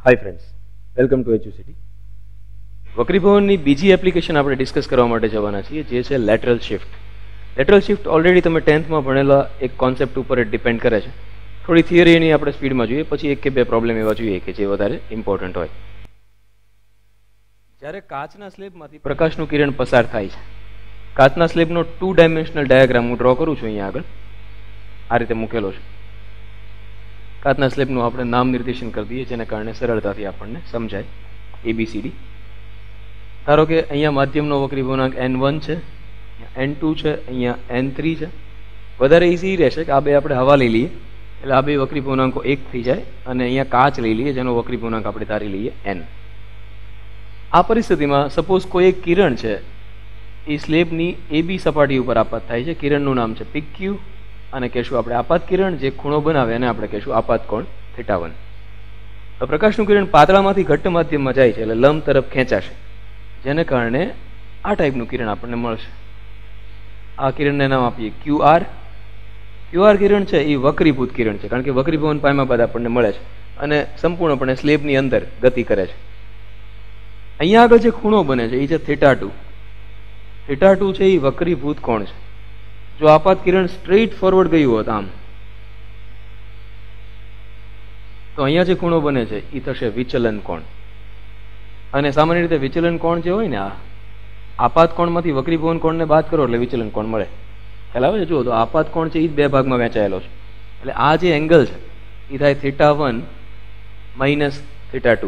Hi friends, welcome to Educity. વક્રીભવનની બીજી application આપણે ડિસ્કસ કરવા માટે જવાના છીએ, જે છે lateral shift. Lateral shift already તમે 10thમાં ભણેલા એક કોન્સેપ્ટ ઉપર ડિપેન્ડ કરે છે. થોડી થિયરીની આપણે સ્પીડમાં જોઈએ, પછી એક કે બે પ્રોબ્લેમ એવા જોઈએ કે જે વધારે ઇમ્પોર્ટન્ટ હોય. જ્યારે કાચના સ્લેબમાંથી પ્રકાશનું કિરણ પસાર થાય છે, કાચના સ્લેબનો 2 ડાયમેન્શનલ ડાયાગ્રામ હું ડ્રો કરું છું અહીંયા આગળ. આ રીતે મૂકેલો છે. કાચના સ્લેબનું આપણે નામ નિર્દેશન કરી દઈએ, જેને કારણે સરળતાથી આપણને સમજાય. ABCD. ધારો કે અહીંયા માધ્યમનો વક્રીભવનાંક N1 છે, N2 છે, અહીંયા N3 છે. વધારે ઇઝી રહેશે કે આ બે આપણે હવા લઈ લઈએ, એટલે આ બે વક્રીભવનાંકો એક થઈ જાય, અને અહીંયા કાચ લઈ લઈએ જેનો વક્રીભવનાંક આપણે ધારી લઈએ N. આ પરિસ્થિતિમાં સપોઝ કોઈ એક કિરણ છે, એ સ્લેબની AB સપાટી ઉપર આપાત થાય છે. કિરણનું નામ છે PQ, અને કહેશું આપણે આપાત કિરણ. જે ખૂણો બનાવે અને આપણે કહેશું આપાત કોણ θ1. પ્રકાશનું કિરણ પાતળામાંથી ઘટ્ટ માધ્યમમાં જાય છે, એટલે લંબ તરફ ખેંચાશે, જેને કારણે આ ટાઈપનું કિરણ આપણને મળશે. આ કિરણને નામ આપીએ QR. QR કિરણ છે એ વક્રીભૂત કિરણ છે, કારણ કે વક્રીભવન પામ્યા બાદ આપણને મળે છે, અને સંપૂર્ણપણે સ્લેબની અંદર ગતિ કરે છે. અહીંયા આગળ જે ખૂણો બને છે એ છે θ2. θ2 છે એ વક્રીભૂત કોણ છે. જો આપાત કિરણ સ્ટ્રેઇટ ફોરવર્ડ ગયું હોત આમ, તો અહીંયા જે ખૂણો બને છે એ થશે વિચલન કોણ. અને સામાન્ય રીતે વિચલન કોણ જે હોય ને, આ આપાત કોણમાંથી વક્રીભવન કોણને બાદ કરો એટલે વિચલન કોણ મળે. ખ્યાલ આવે છે? જુઓ તો આપાત કોણ છે એ જ બે ભાગમાં વહેંચાયેલો છે, એટલે આ જે એંગલ છે એ થાય θ1 માઇનસ θ2.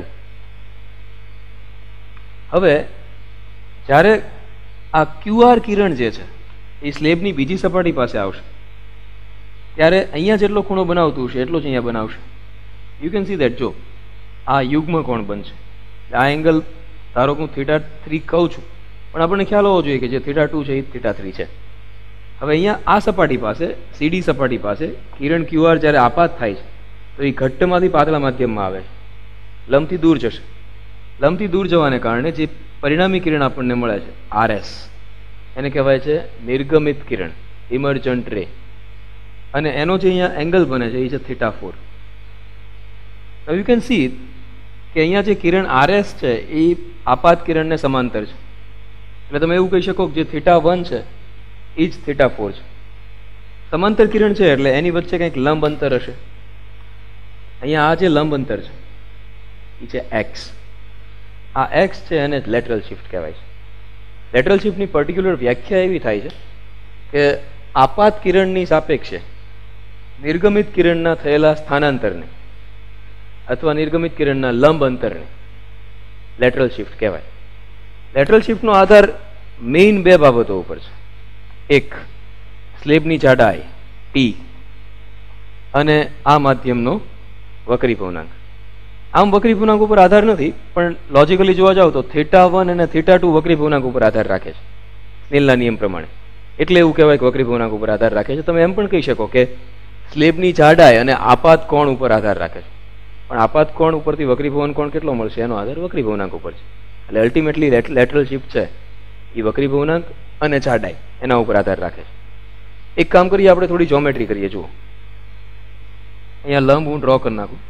હવે જ્યારે આ QR કિરણ જે છે એ સ્લેબની બીજી સપાટી પાસે આવશે, ત્યારે અહીંયા જેટલો ખૂણો બનાવતું હશે એટલો જ અહીંયા બનાવશે. You can see that. જો આ યુગ્મ કોણ બનશે. આ એંગલ ધારો કે હું θ3 કહું છું, પણ આપણને ખ્યાલ હોવો જોઈએ કે જે θ2 છે એ θ3 છે. હવે અહીંયા આ સપાટી પાસે, CD સપાટી પાસે કિરણ QR જ્યારે આપાત થાય છે, તો એ ઘટ્ટમાંથી પાતળા માધ્યમમાં આવે છે, લંબથી દૂર જશે. લંબથી દૂર જવાને કારણે જે પરિણામી કિરણ આપણને મળે છે RS, એને કહેવાય છે નિર્ગમિત કિરણ, ઇમર્જન્ટ રે. અને એનો જે અહીંયા એંગલ બને છે એ છે θ4. યુ કેન સી કે અહીંયા જે કિરણ RS છે એ આપાત કિરણને સમાંતર છે, એટલે તમે એવું કહી શકો કે જે θ1 છે એ જ θ4 છે. સમાંતર કિરણ છે એટલે એની વચ્ચે કંઈક લંબ અંતર હશે. અહીંયા આ જે લંબ અંતર છે એ છે X. આ X છે એને લેટરલ શિફ્ટ કહેવાય છે. લેટરલ શિફ્ટની પર્ટિક્યુલર વ્યાખ્યા એવી થાય છે કે આપાત કિરણની સાપેક્ષે નિર્ગમિત કિરણના થયેલા સ્થાનાંતરને અથવા નિર્ગમિત કિરણના લંબ અંતરને લેટરલ શિફ્ટ કહેવાય. લેટરલ શિફ્ટનો આધાર મેઇન બે બાબતો ઉપર છે. એક, સ્લેબની જાડાઈ T, અને આ માધ્યમનો વક્રીભવનાંક. આમ વક્રીભવનાંક ઉપર આધાર નથી, પણ લોજિકલી જોવા જાવ તો θ1 અને θ2 વક્રીભવનાંક ઉપર આધાર રાખે છે સ્નેલના નિયમ પ્રમાણે. એટલે એવું કહેવાય કે વક્રીભવનાંક ઉપર આધાર રાખે છે. તમે એમ પણ કહી શકો કે સ્લેબની જાડાઈ અને આપાત કોણ ઉપર આધાર રાખે છે, પણ આપાત કોણ ઉપરથી વક્રીભવન કોણ કેટલો મળશે એનો આધાર વક્રીભવનાંક ઉપર છે. એટલે અલ્ટિમેટલી લેટરલ શિફ્ટ છે એ વક્રીભવનાંક અને જાડાઈ એના ઉપર આધાર રાખે છે. એક કામ કરીએ, આપણે થોડી જ્યોમેટ્રી કરીએ. જુઓ, અહીંયા લંબ હું ડ્રો કરી નાખું.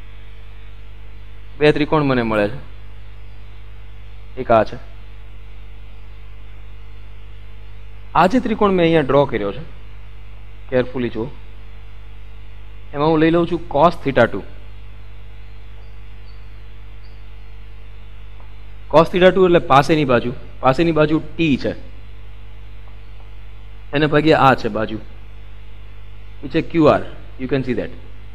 બે ત્રિકોણ મને મળે છે. એક આ છે. આ જે ત્રિકોણ મેં અહીંયા ડ્રો કર્યો છે, કેરફુલી જુઓ, એમાં હું લઈ લઉં છું cos θ2. cos θ2 એટલે પાસેની બાજુ. પાસેની બાજુ T છે, એને ભાગ્યા આ છે બાજુ, એ છે QR. You can see that.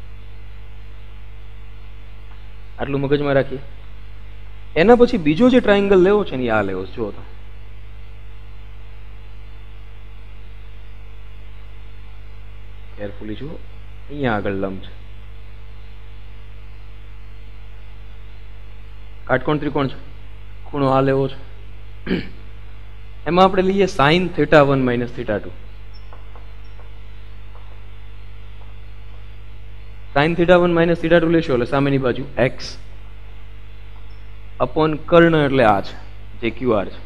આટલું મગજમાં રાખીએ. એના પછી બીજો જે ટ્રાયંગલ લેવો છે ને, આ લેવો. જુઓ તો કેરફુલી જુઓ, અહીંયા આગળ લંબ છે, કાટકોણ ત્રિકોણ છે, ખૂણો આ લેવો છે. એમાં આપણે લઈએ sin θ1 માઇનસ θ2. sin θ1 માઇનસ θ2 લેશો એટલે સામેની બાજુ X અપોન કર્ણ, એટલે આ છે જે QR છે.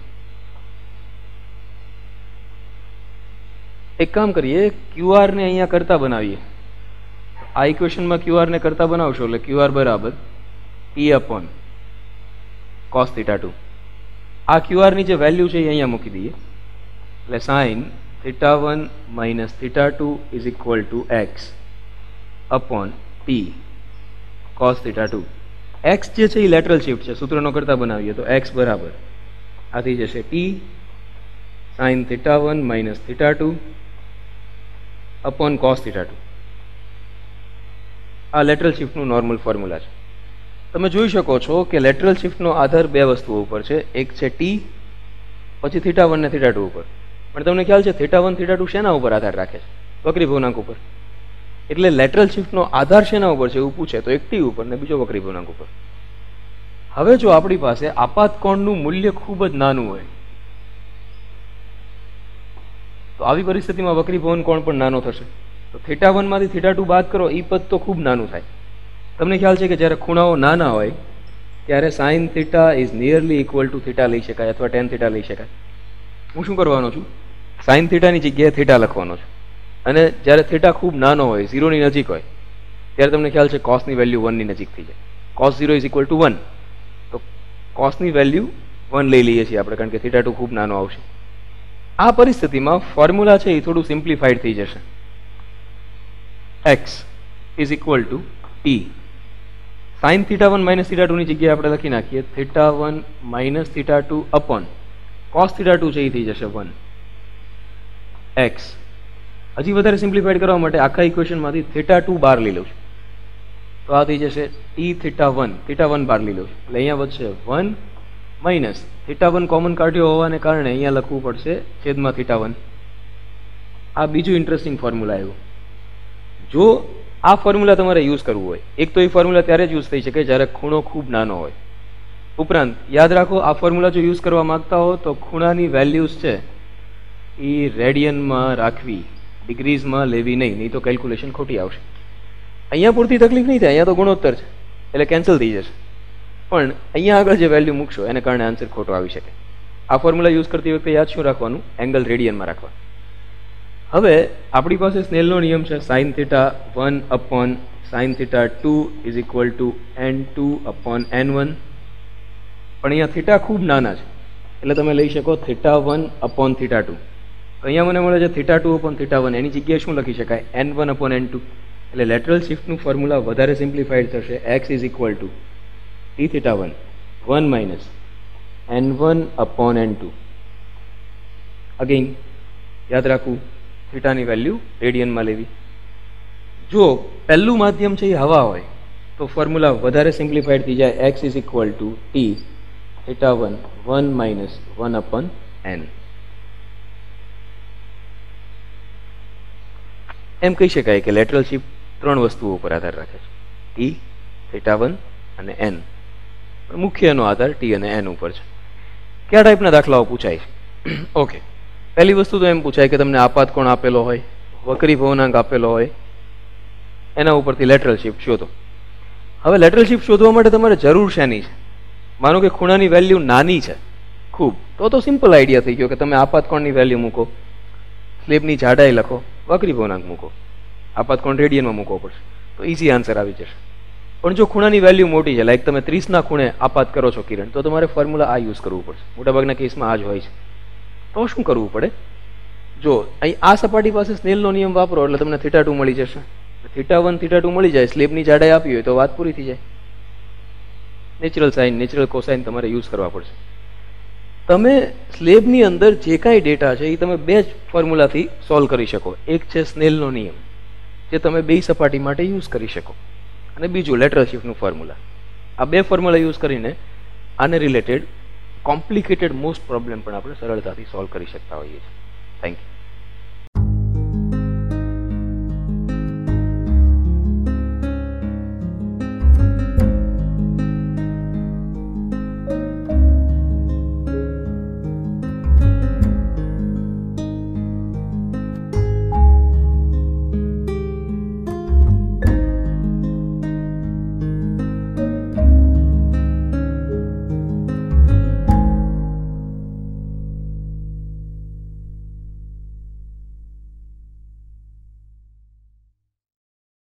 એક કામ કરીએ, QR ને અહીંયા કરતા બનાવીએ. આ ઇક્વેશનમાં QR ને કરતા બનાવશો એટલે QR બરાબર T upon cos theta two. આ ક્યુઆરની જે વેલ્યુ છે એ અહીંયા મૂકી દઈએ, એટલે sine theta one minus theta two is equal to X upon T cos theta two. X જે છે એ લેટરલ શિફ્ટ છે, સૂત્રનો કરતા બનાવીએ તો એક્સ બરાબર આ થઈ જશે T sine theta one minus theta two upon cos theta two. આ લેટરલ શિફ્ટનું નોર્મલ ફોર્મ્યુલા છે. તમે જોઈ શકો છો કે લેટરલ શિફ્ટનો આધાર બે વસ્તુઓ ઉપર છે, એક છે ટી પછી થીટા વન ને થીટા ટુ ઉપર. પણ તમને ખ્યાલ છે થીટા વન થીટા ટુ શેના ઉપર આધાર રાખે છે? વક્રી પૂર્ણાંક ઉપર. એટલે લેટરલ શિફ્ટનો આધાર શેના ઉપર છે એવું પૂછે તો એક ટી ઉપર ને બીજો વક્રી પૂર્ણાંક ઉપર. હવે જો આપણી પાસે આપાત કોણનું મૂલ્ય ખૂબ જ નાનું હોય તો આવી પરિસ્થિતિમાં વક્રી ભવન કોણ પણ નાનો થશે. તો થીટા વન માંથી થીટા ટુ બાદ કરો એ પદ તો ખૂબ નાનું થાય. તમને ખ્યાલ છે કે જ્યારે ખૂણાઓ નાના હોય ત્યારે sine theta is nearly equal to theta લઈ શકાય અથવા ટેન થીટા લઈ શકાય. હું શું કરવાનો છું? સાઇન થીટાની જગ્યાએ થીટા લખવાનો છું. અને જ્યારે થીટા ખૂબ નાનો હોય, ઝીરોની નજીક હોય, ત્યારે તમને ખ્યાલ છે કોસની વેલ્યુ વનની નજીક થઈ જાય. Cos zero is equal to one. તો કોસની વેલ્યુ વન લઈ લઈએ છીએ આપણે, કારણ કે થીટા ટુ ખૂબ નાનો આવશે. આ પરિસ્થિતિમાં ફોર્મ્યુલા છે એ થોડું સિમ્પ્લિફાઈડ થઈ જશે. X is equal to T sine theta one minus theta ટુની જગ્યાએ આપણે લખી નાખીએ theta one minus theta two upon cos theta two છે એ થઈ જશે વન એક્સ. હજી વધારે સિમ્પ્લિફાઈડ કરવા માટે આખા ઇક્વેશનમાંથી થીટા ટુ બાર લઈ લઉં છું તો આ થઈ જશે ટી થીટા વન બાર લઈ લઉં છું. એટલે અહીંયા વધશે one minus theta one common કાઢ્યો હોવાને કારણે અહીંયા લખવું પડશે છેદમાં થીટા વન. આ બીજું ઇન્ટરેસ્ટિંગ ફોર્મ્યુલા આવ્યું. જો આ ફોર્મ્યુલા તમારે યુઝ કરવું હોય, એક તો એ ફોર્મ્યુલા ત્યારે જ યુઝ થઈ શકે જ્યારે ખૂણો ખૂબ નાનો હોય. ઉપરાંત યાદ રાખો આ ફોર્મ્યુલા જો યુઝ કરવા માંગતા હો તો ખૂણાની વેલ્યુઝ છે એ રેડિયનમાં રાખવી, ડિગ્રીઝમાં લેવી નહીં તો કેલ્ક્યુલેશન ખોટી આવશે. અહીંયા પૂરતી તકલીફ નહીં થાય, અહીંયા તો ગુણોત્તર છે એટલે કેન્સલ થઈ જશે. પણ અહીંયા આગળ જે વેલ્યુ મૂકશો એને કારણે આન્સર ખોટો આવી શકે. આ ફોર્મ્યુલા યુઝ કરતી વખતે યાદ શું રાખવાનું? એંગલ રેડિયનમાં રાખવાનું. હવે આપણી પાસે સ્નેલનો નિયમ છે sine theta one upon sine theta two is equal to n2 upon n1. પણ અહીંયા થીટા ખૂબ નાના છે એટલે તમે લઈ શકો theta one upon theta two. તો અહીંયા મને મળે છે theta two upon theta one, એની જગ્યાએ શું લખી શકાય? n1 upon n2. એટલે લેટરલ શિફ્ટનું ફોર્મ્યુલા વધારે સિમ્પ્લિફાઈડ થશે. X is equal to T theta one minus n1 upon n2. Again યાદ રાખવું થીટાની વેલ્યુ રેડિયનમાં લેવી. જો પહેલું માધ્યમ છે એ હવા હોય તો ફોર્મ્યુલા વધારે સિમ્પ્લિફાઈડ થઈ જાય. X is equal to T theta one minus one upon N. એમ કહી શકાય કે લેટરલ શિફ્ટ ત્રણ વસ્તુઓ ઉપર આધાર રાખે છે, ટી થીટા વન અને એન. પણ મુખ્યનો આધાર ટી અને એન ઉપર છે. કયા ટાઈપના દાખલાઓ પૂછાય છે? ઓકે, પહેલી વસ્તુ તો એમ પૂછાય કે તમને આપાત કોણ આપેલો હોય, વક્રી ભવનાંક આપેલો હોય, એના ઉપરથી લેટરલ શિફ્ટ શોધો. હવે લેટરલ શિફ્ટ શોધવા માટે તમારે જરૂર શેની છે? માનો કે ખૂણાની વેલ્યુ નાની છે ખૂબ, તો સિમ્પલ આઈડિયા થઈ ગયો કે તમે આપાત કોણની વેલ્યુ મૂકો, સ્લેબની જાડાઈ લખો, વક્રી ભવનાંક મૂકો, આપાત કોણ રેડિયનમાં મૂકવો પડશે તો ઇઝી આન્સર આવી જશે. પણ જો ખૂણાની વેલ્યુ મોટી છે, લાઈક તમે 30ના ખૂણે આપાત કરો છો કિરણ, તો તમારે ફોર્મ્યુલા આ યુઝ કરવું પડશે. મોટાભાગના કેસમાં આ જ હોય છે. તો શું કરવું પડે? જો અહીં આ સપાટી પાસે સ્નેલનો નિયમ વાપરો એટલે તમને થીટા ટુ મળી જશે. થીટા વન થીટા ટુ મળી જાય, સ્લેબની જાડાઈ આપી હોય તો વાત પૂરી થઈ જાય. નેચરલ સાઇન નેચરલ કોસાઇન તમારે યુઝ કરવા પડશે. તમે સ્લેબની અંદર જે કાંઈ ડેટા છે એ તમે બે જ ફોર્મ્યુલાથી સોલ્વ કરી શકો. એક છે સ્નેલનો નિયમ જે તમે બે સપાટી માટે યુઝ કરી શકો, અને બીજું લેટરલ શિફ્ટનું ફોર્મ્યુલા. આ બે ફોર્મ્યુલા યુઝ કરીને આને રિલેટેડ કોમ્પ્લિકેટેડ મોસ્ટ પ્રોબ્લેમ પણ આપણે સરળતાથી સોલ્વ કરી શકતા હોઈએ છીએ. Thank you.